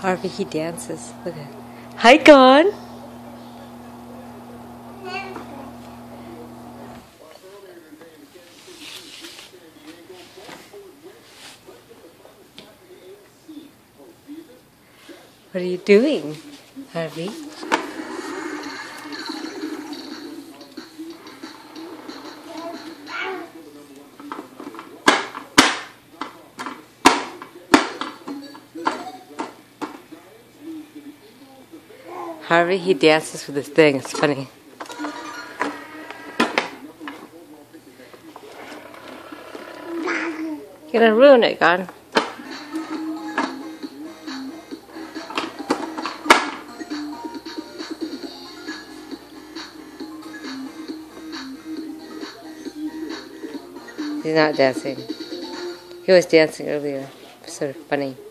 Harvey, he dances. Look at it. Hi, Gone. What are you doing, Harvey? Harvey, he dances with this thing. It's funny. You're gonna ruin it, God. He's not dancing. He was dancing earlier. Sort of funny.